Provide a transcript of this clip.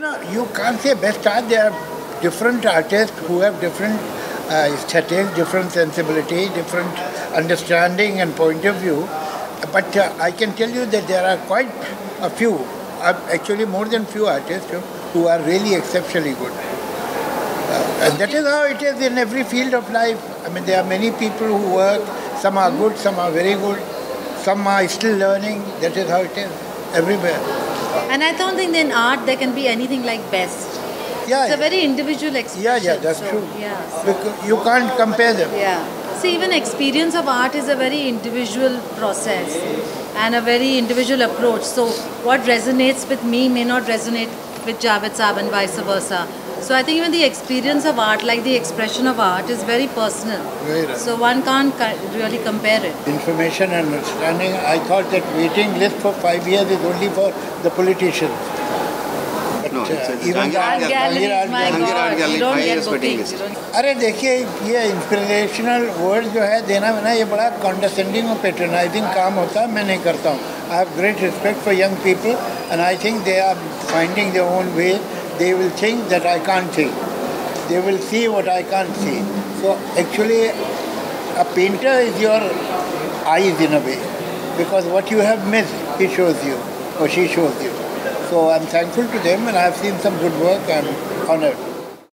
You can't say best art. There are different artists who have different aesthetics, different sensibility, different understanding and point of view. But I can tell you that there are quite a few, actually more than few artists who are really exceptionally good. And that is how it is in every field of life. I mean, there are many people who work. Some are good, some are very good, some are still learning. That is how it is everywhere. And I don't think in art there can be anything like best. Yeah, it's a very individual experience. Yeah, that's true. Yeah. Because you can't compare them. Yeah. See, even experience of art is a very individual process and a very individual approach. So what resonates with me may not resonate with Javed Saab and vice versa. So I think even the experience of art, like the expression of art, is very personal. Very right. So one can't really compare it. Information and understanding, I thought that waiting list for 5 years is only for the politicians. But no, even art galleries, my God, you don't get bookings. अरे देखिए ये inspirational word जो है देना ना ये बड़ा कॉन्डेसेंडिंग और पेट्रोनाइजिंग काम होता है मैं नहीं करता हूँ I have great respect for young people and I think they are finding their own way they will think that I can't think. They will see what I can't see. So actually a painter is your eyes in a way because what you have missed he shows you or she shows you. So I'm thankful to them and I've seen some good work. I'm honored.